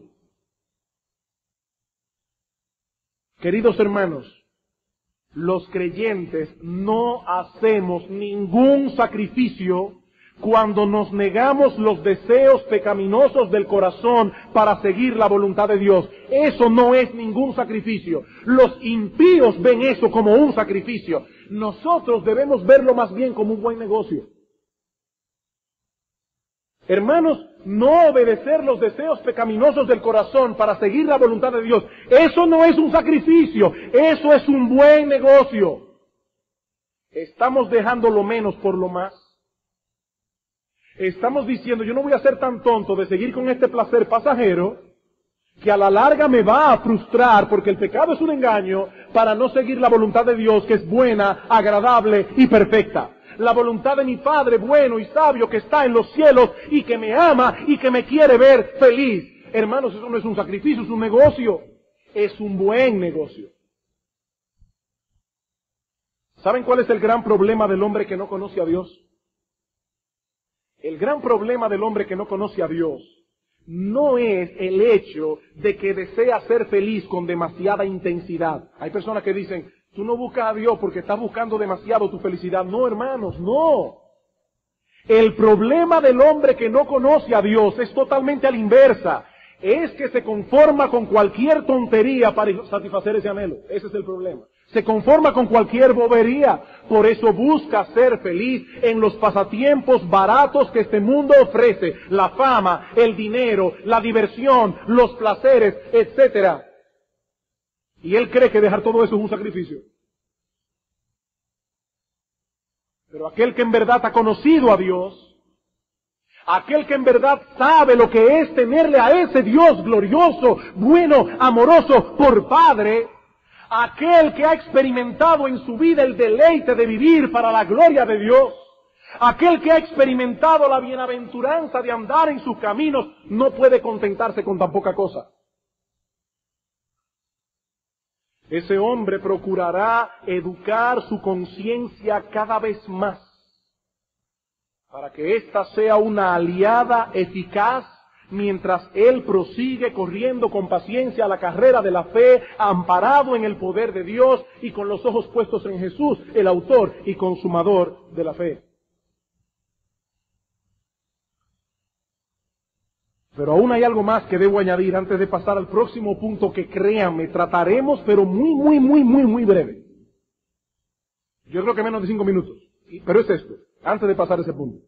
Queridos hermanos, los creyentes no hacemos ningún sacrificio cuando nos negamos los deseos pecaminosos del corazón para seguir la voluntad de Dios. Eso no es ningún sacrificio. Los impíos ven eso como un sacrificio. Nosotros debemos verlo más bien como un buen negocio. Hermanos, no obedecer los deseos pecaminosos del corazón para seguir la voluntad de Dios, eso no es un sacrificio, eso es un buen negocio. Estamos dejando lo menos por lo más. Estamos diciendo, yo no voy a ser tan tonto de seguir con este placer pasajero, que a la larga me va a frustrar, porque el pecado es un engaño, para no seguir la voluntad de Dios, que es buena, agradable y perfecta. La voluntad de mi Padre bueno y sabio que está en los cielos y que me ama y que me quiere ver feliz. Hermanos, eso no es un sacrificio, es un negocio. Es un buen negocio. ¿Saben cuál es el gran problema del hombre que no conoce a Dios? El gran problema del hombre que no conoce a Dios no es el hecho de que desea ser feliz con demasiada intensidad. Hay personas que dicen, tú no buscas a Dios porque estás buscando demasiado tu felicidad. No, hermanos, no. El problema del hombre que no conoce a Dios es totalmente a la inversa. Es que se conforma con cualquier tontería para satisfacer ese anhelo. Ese es el problema. Se conforma con cualquier bobería. Por eso busca ser feliz en los pasatiempos baratos que este mundo ofrece. La fama, el dinero, la diversión, los placeres, etcétera. Y él cree que dejar todo eso es un sacrificio. Pero aquel que en verdad ha conocido a Dios, aquel que en verdad sabe lo que es tenerle a ese Dios glorioso, bueno, amoroso, por Padre, aquel que ha experimentado en su vida el deleite de vivir para la gloria de Dios, aquel que ha experimentado la bienaventuranza de andar en sus caminos, no puede contentarse con tan poca cosa. Ese hombre procurará educar su conciencia cada vez más para que ésta sea una aliada eficaz mientras él prosigue corriendo con paciencia la carrera de la fe, amparado en el poder de Dios y con los ojos puestos en Jesús, el autor y consumador de la fe. Pero aún hay algo más que debo añadir antes de pasar al próximo punto que, créanme, trataremos, pero muy, muy, muy, muy, muy breve. Yo creo que menos de cinco minutos. Pero es esto, antes de pasar a ese punto.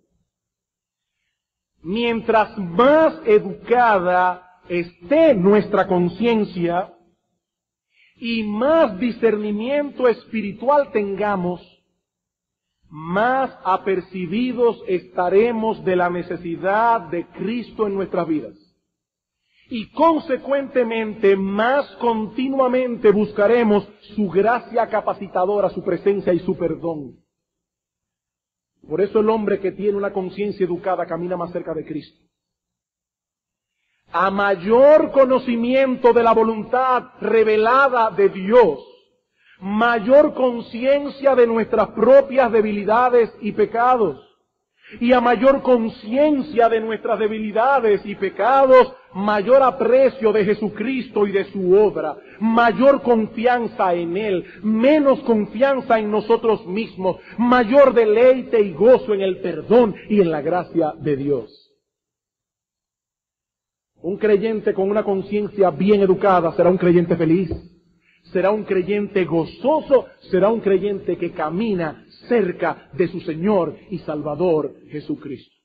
Mientras más educada esté nuestra conciencia y más discernimiento espiritual tengamos, más apercibidos estaremos de la necesidad de Cristo en nuestras vidas. Y consecuentemente, más continuamente buscaremos su gracia capacitadora, su presencia y su perdón. Por eso el hombre que tiene una conciencia educada camina más cerca de Cristo. A mayor conocimiento de la voluntad revelada de Dios, mayor conciencia de nuestras propias debilidades y pecados, Y a mayor conciencia de nuestras debilidades y pecados, mayor aprecio de Jesucristo y de su obra, mayor confianza en Él, menos confianza en nosotros mismos, mayor deleite y gozo en el perdón y en la gracia de Dios. Un creyente con una conciencia bien educada será un creyente feliz, será un creyente gozoso, será un creyente que camina cerca de su Señor y Salvador Jesucristo.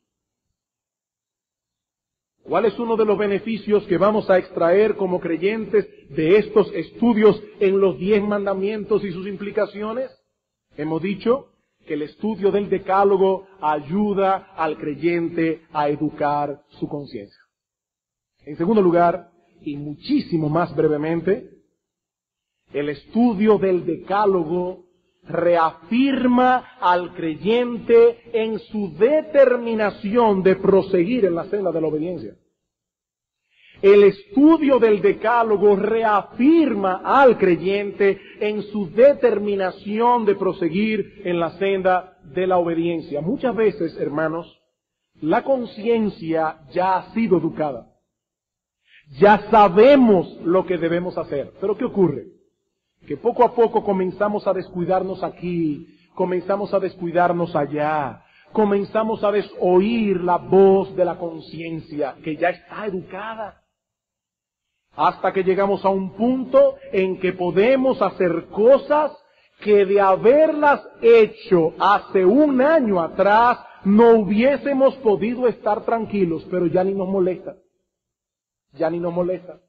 ¿Cuál es uno de los beneficios que vamos a extraer como creyentes de estos estudios en los diez mandamientos y sus implicaciones? Hemos dicho que el estudio del Decálogo ayuda al creyente a educar su conciencia. En segundo lugar, y muchísimo más brevemente, el estudio del Decálogo reafirma al creyente en su determinación de proseguir en la senda de la obediencia. El estudio del Decálogo reafirma al creyente en su determinación de proseguir en la senda de la obediencia. Muchas veces, hermanos, la conciencia ya ha sido educada. Ya sabemos lo que debemos hacer. Pero ¿qué ocurre? Que poco a poco comenzamos a descuidarnos aquí, comenzamos a descuidarnos allá, comenzamos a desoír la voz de la conciencia que ya está educada. Hasta que llegamos a un punto en que podemos hacer cosas que de haberlas hecho hace un año atrás no hubiésemos podido estar tranquilos, pero ya ni nos molesta. Ya ni nos molesta.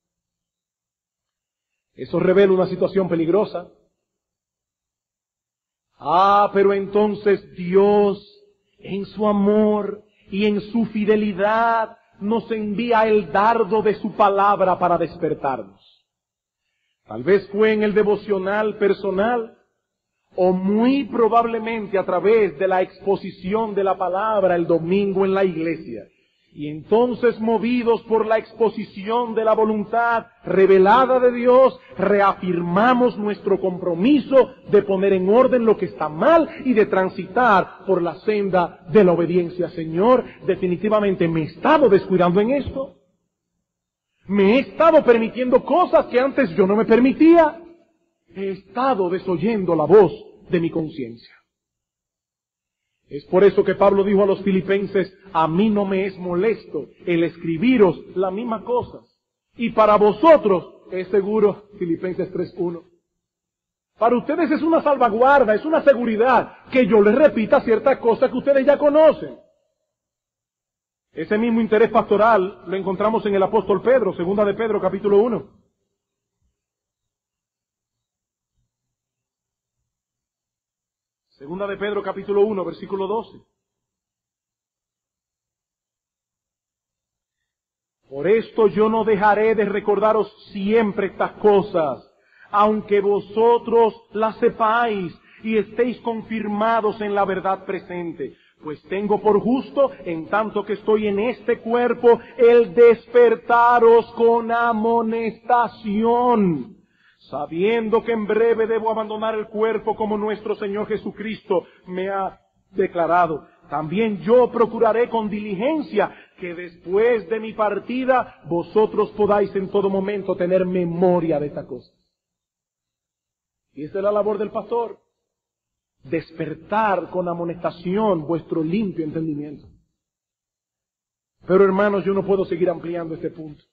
Eso revela una situación peligrosa. Ah, pero entonces Dios, en su amor y en su fidelidad, nos envía el dardo de su palabra para despertarnos. Tal vez fue en el devocional personal, o muy probablemente a través de la exposición de la palabra el domingo en la iglesia. Y entonces, movidos por la exposición de la voluntad revelada de Dios, reafirmamos nuestro compromiso de poner en orden lo que está mal y de transitar por la senda de la obediencia. Señor, definitivamente me he estado descuidando en esto. Me he estado permitiendo cosas que antes yo no me permitía. He estado desoyendo la voz de mi conciencia. Es por eso que Pablo dijo a los filipenses, a mí no me es molesto el escribiros las mismas cosas. Y para vosotros es seguro, Filipenses tres uno. Para ustedes es una salvaguarda, es una seguridad que yo les repita ciertas cosas que ustedes ya conocen. Ese mismo interés pastoral lo encontramos en el apóstol Pedro, segunda de Pedro, capítulo uno. Segunda de Pedro, capítulo uno, versículo doce. Por esto yo no dejaré de recordaros siempre estas cosas, aunque vosotros las sepáis y estéis confirmados en la verdad presente. Pues tengo por justo, en tanto que estoy en este cuerpo, el despertaros con amonestación, sabiendo que en breve debo abandonar el cuerpo como nuestro Señor Jesucristo me ha declarado. También yo procuraré con diligencia que después de mi partida vosotros podáis en todo momento tener memoria de esta cosa. Y esa es la labor del pastor. Despertar con amonestación vuestro limpio entendimiento. Pero hermanos, yo no puedo seguir ampliando este punto.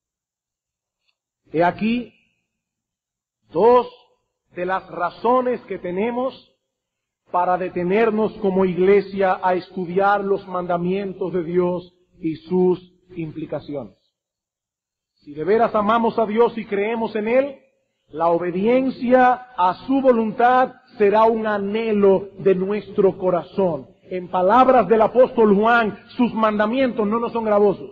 He aquí dos de las razones que tenemos para detenernos como iglesia a estudiar los mandamientos de Dios y sus implicaciones. Si de veras amamos a Dios y creemos en Él, la obediencia a su voluntad será un anhelo de nuestro corazón. En palabras del apóstol Juan, sus mandamientos no nos son gravosos.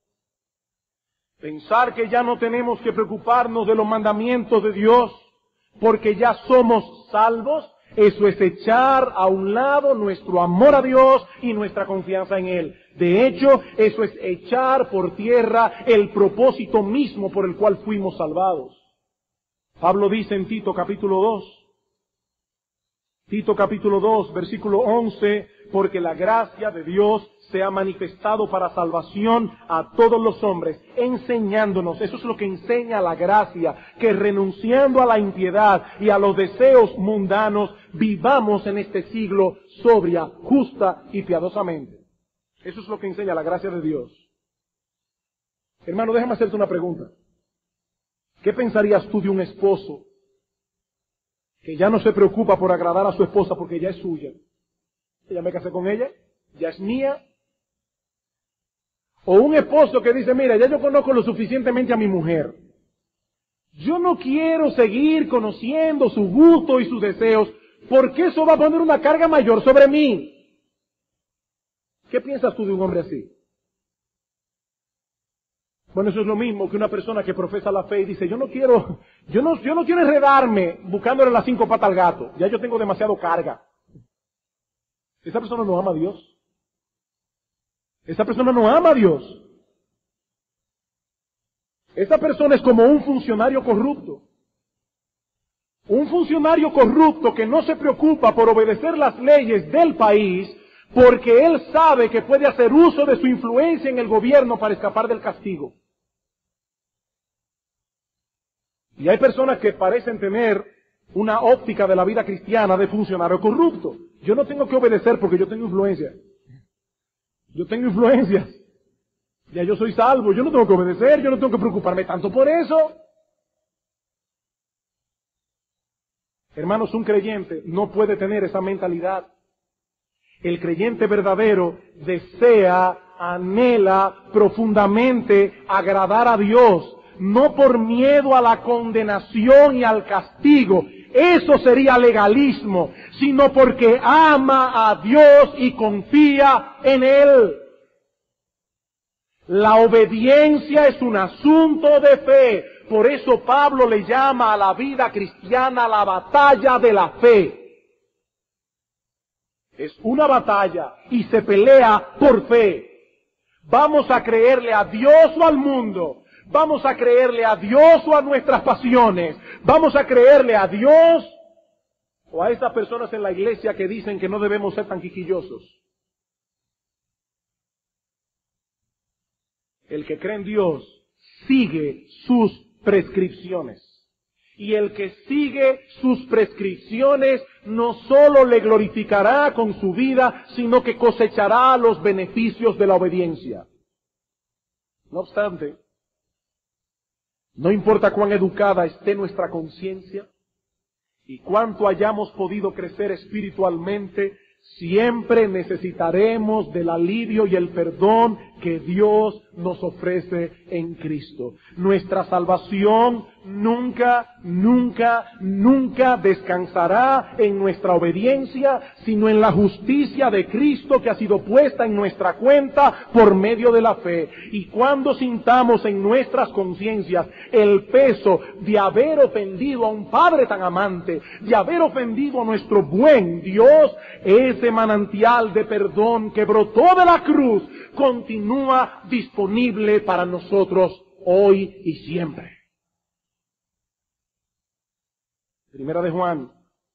Pensar que ya no tenemos que preocuparnos de los mandamientos de Dios porque ya somos salvos, eso es echar a un lado nuestro amor a Dios y nuestra confianza en Él. De hecho, eso es echar por tierra el propósito mismo por el cual fuimos salvados. Pablo dice en Tito capítulo dos, Tito capítulo dos, versículo once, porque la gracia de Dios se ha manifestado para salvación a todos los hombres, enseñándonos, eso es lo que enseña la gracia, que renunciando a la impiedad y a los deseos mundanos, vivamos en este siglo sobria, justa y piadosamente. Eso es lo que enseña la gracia de Dios. Hermano, déjame hacerte una pregunta. ¿Qué pensarías tú de un esposo que ya no se preocupa por agradar a su esposa porque ya es suya? Ya me casé con ella, ya es mía. O un esposo que dice, mira, ya yo conozco lo suficientemente a mi mujer. Yo no quiero seguir conociendo su gusto y sus deseos, porque eso va a poner una carga mayor sobre mí. ¿Qué piensas tú de un hombre así? Bueno, eso es lo mismo que una persona que profesa la fe y dice, yo no quiero, yo no, yo no quiero enredarme buscándole las cinco patas al gato. Ya yo tengo demasiado carga. Esa persona no ama a Dios. Esa persona no ama a Dios. Esa persona es como un funcionario corrupto. Un funcionario corrupto que no se preocupa por obedecer las leyes del país porque él sabe que puede hacer uso de su influencia en el gobierno para escapar del castigo. Y hay personas que parecen tener una óptica de la vida cristiana de funcionario corrupto. Yo no tengo que obedecer porque yo tengo influencia. Yo tengo influencias. Ya yo soy salvo, yo no tengo que obedecer, yo no tengo que preocuparme tanto por eso. Hermanos, un creyente no puede tener esa mentalidad. El creyente verdadero desea, anhela profundamente agradar a Dios, no por miedo a la condenación y al castigo. Eso sería legalismo, sino porque ama a Dios y confía en Él. La obediencia es un asunto de fe. Por eso Pablo le llama a la vida cristiana la batalla de la fe. Es una batalla y se pelea por fe. Vamos a creerle a Dios o al mundo. Vamos a creerle a Dios o a nuestras pasiones. Vamos a creerle a Dios o a esas personas en la iglesia que dicen que no debemos ser tan quisquillosos. El que cree en Dios sigue sus prescripciones. Y el que sigue sus prescripciones no solo le glorificará con su vida, sino que cosechará los beneficios de la obediencia. No obstante, no importa cuán educada esté nuestra conciencia y cuánto hayamos podido crecer espiritualmente, siempre necesitaremos del alivio y el perdón que Dios nos ofrece en Cristo. Nuestra salvación nunca, nunca, nunca descansará en nuestra obediencia, sino en la justicia de Cristo que ha sido puesta en nuestra cuenta por medio de la fe. Y cuando sintamos en nuestras conciencias el peso de haber ofendido a un Padre tan amante, de haber ofendido a nuestro buen Dios, ese manantial de perdón que brotó de la cruz continúa disponible para nosotros hoy y siempre. Primera de Juan,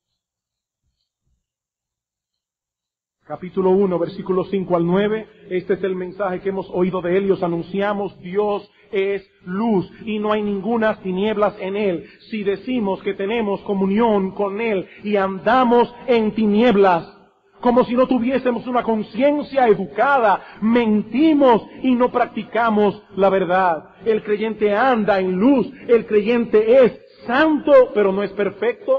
capítulo uno, versículos cinco al nueve. Este es el mensaje que hemos oído de él y os anunciamos. Dios es luz y no hay ninguna tinieblas en él. Si decimos que tenemos comunión con él y andamos en tinieblas, como si no tuviésemos una conciencia educada, mentimos y no practicamos la verdad. El creyente anda en luz, el creyente es santo, pero no es perfecto.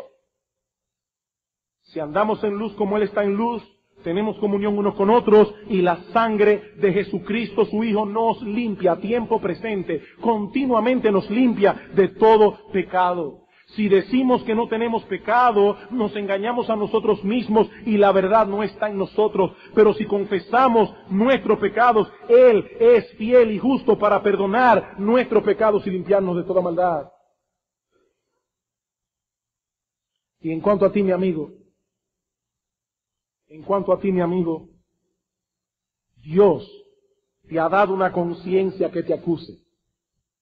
Si andamos en luz como Él está en luz, tenemos comunión unos con otros y la sangre de Jesucristo, su Hijo, nos limpia a tiempo presente, continuamente nos limpia de todo pecado. Si decimos que no tenemos pecado, nos engañamos a nosotros mismos y la verdad no está en nosotros. Pero si confesamos nuestros pecados, Él es fiel y justo para perdonar nuestros pecados y limpiarnos de toda maldad. Y en cuanto a ti, mi amigo, en cuanto a ti, mi amigo, Dios te ha dado una conciencia que te acuse.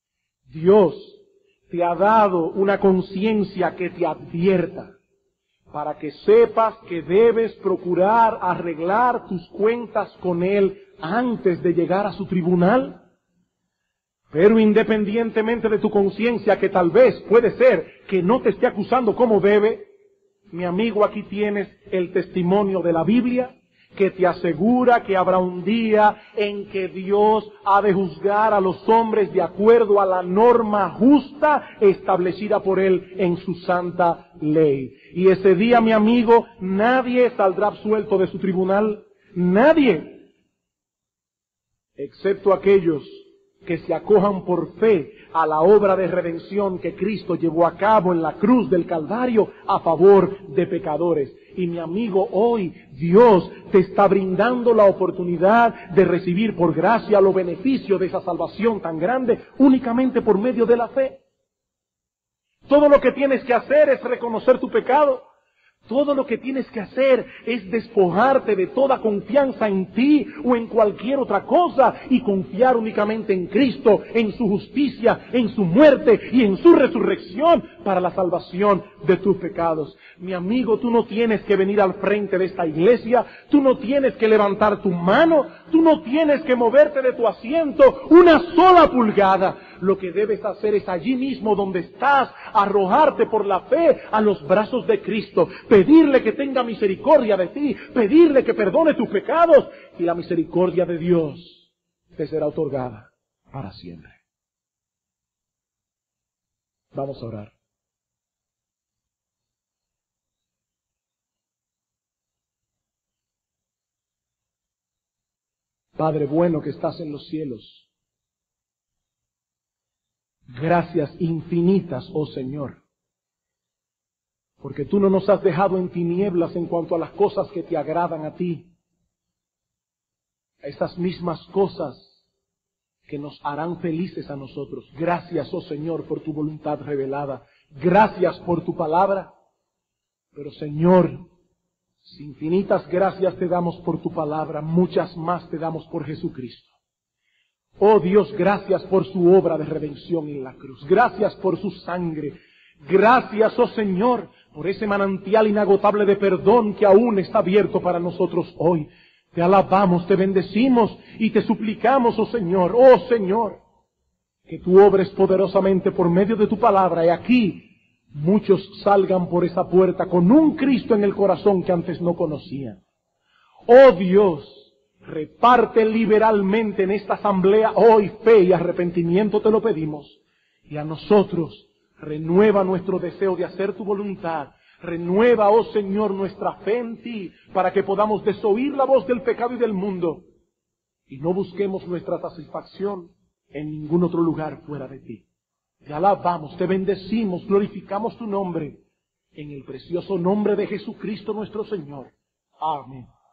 Dios te ha dado una conciencia que te advierta para que sepas que debes procurar arreglar tus cuentas con Él antes de llegar a su tribunal. Pero independientemente de tu conciencia, que tal vez puede ser que no te esté acusando como debe, mi amigo, aquí tienes el testimonio de la Biblia que te asegura que habrá un día en que Dios ha de juzgar a los hombres de acuerdo a la norma justa establecida por Él en su santa ley. Y ese día, mi amigo, nadie saldrá absuelto de su tribunal, nadie, excepto aquellos que se acojan por fe a la obra de redención que Cristo llevó a cabo en la cruz del Calvario a favor de pecadores. Y mi amigo, hoy Dios te está brindando la oportunidad de recibir por gracia los beneficios de esa salvación tan grande únicamente por medio de la fe. Todo lo que tienes que hacer es reconocer tu pecado. Todo lo que tienes que hacer es despojarte de toda confianza en ti o en cualquier otra cosa y confiar únicamente en Cristo, en su justicia, en su muerte y en su resurrección para la salvación de tus pecados. Mi amigo, tú no tienes que venir al frente de esta iglesia, tú no tienes que levantar tu mano, tú no tienes que moverte de tu asiento una sola pulgada. Lo que debes hacer es allí mismo donde estás, arrojarte por la fe a los brazos de Cristo, pedirle que tenga misericordia de ti, pedirle que perdone tus pecados, y la misericordia de Dios te será otorgada para siempre. Vamos a orar. Padre bueno que estás en los cielos, gracias infinitas, oh Señor, porque tú no nos has dejado en tinieblas en cuanto a las cosas que te agradan a ti. Esas mismas cosas que nos harán felices a nosotros. Gracias, oh Señor, por tu voluntad revelada. Gracias por tu palabra. Pero Señor, infinitas gracias te damos por tu palabra, muchas más te damos por Jesucristo. Oh Dios, gracias por su obra de redención en la cruz. Gracias por su sangre. Gracias, oh Señor, por ese manantial inagotable de perdón que aún está abierto para nosotros hoy. Te alabamos, te bendecimos y te suplicamos, oh Señor, oh Señor, que tú obres poderosamente por medio de tu palabra y aquí muchos salgan por esa puerta con un Cristo en el corazón que antes no conocían. Oh Dios, reparte liberalmente en esta asamblea hoy fe y arrepentimiento, te lo pedimos. Y a nosotros renueva nuestro deseo de hacer tu voluntad. Renueva, oh Señor, nuestra fe en ti para que podamos desoír la voz del pecado y del mundo y no busquemos nuestra satisfacción en ningún otro lugar fuera de ti. Te alabamos, te bendecimos, glorificamos tu nombre en el precioso nombre de Jesucristo nuestro Señor. Amén.